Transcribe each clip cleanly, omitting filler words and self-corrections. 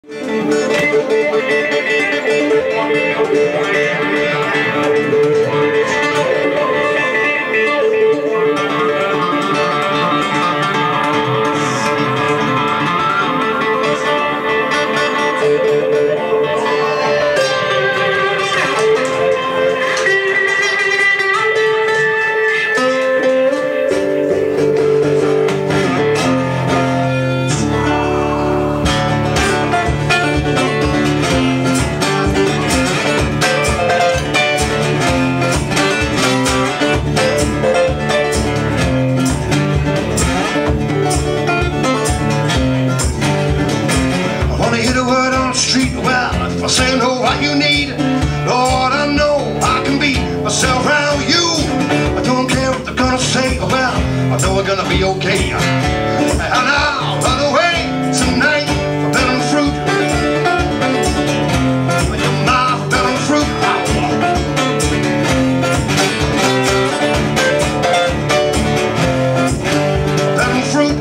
I say know what you need, Lord, I know I can beat myself around you. I don't care what they're gonna say, well, I know we're gonna be okay. And I'll run away tonight for better than fruit. You're mine for better than fruit. Better than fruit.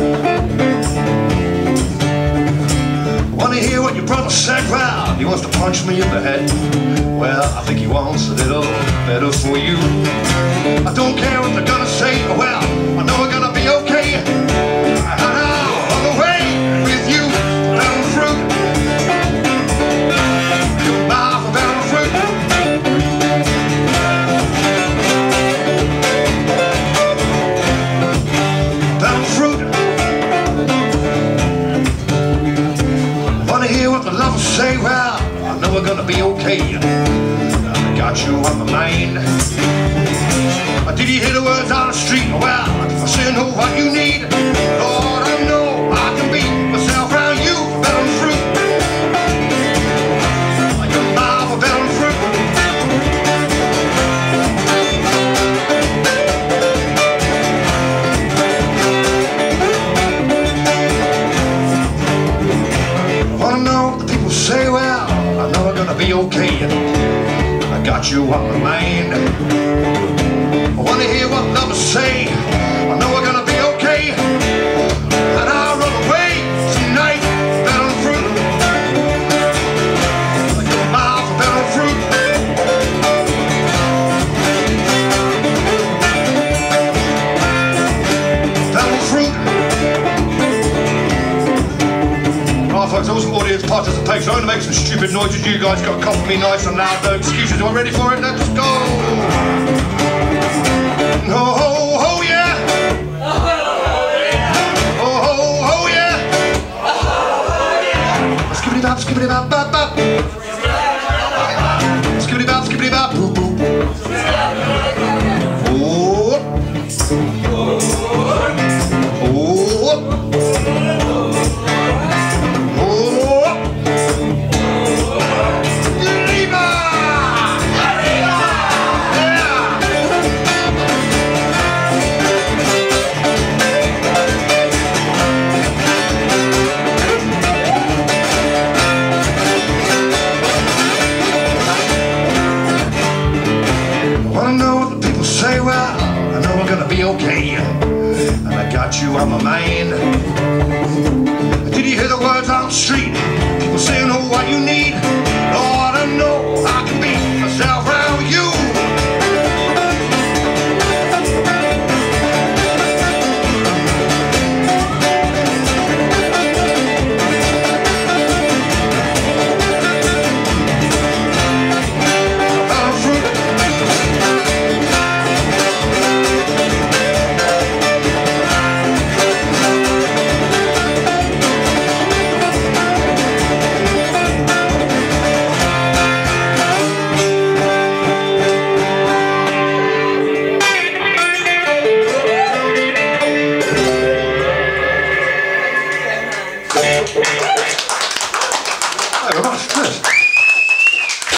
Wanna hear what your brother said? Well, he wants to punch me in the head. Well, I think he wants a little better for you. I don't care what they're gonna say. Well, I know we're gonna be okay. And I'll run away with you for better than fruit. You're mine for better than fruit. Better than fruit. Wanna hear what the lovers say? Well, I know we're gonna be okay. I got you on my mind. Did you hear the words on the street? Well, if I say know what you need, Lord, I know I can beat myself around you for better than fruit. You're mine for better than fruit. I wanna know what the people say? Well, I know we're gonna be okay. I got you on my mind. I wanna hear what lovers say. I know we're gonna be okay. And I'll run away tonight for better than fruit. You're mine for better than fruit. Better than fruit. Right, folks, also audience participation. I'm going to make some stupid noises. You guys got to copy me nice and loud, no excuses. Are you ready for it? Let's go! Oh, ho, ho, yeah! Oh, ho, ho, yeah! Skibbity bop, skibbity bop, bop. Skibbity bop, skibbity bop, boop, boop.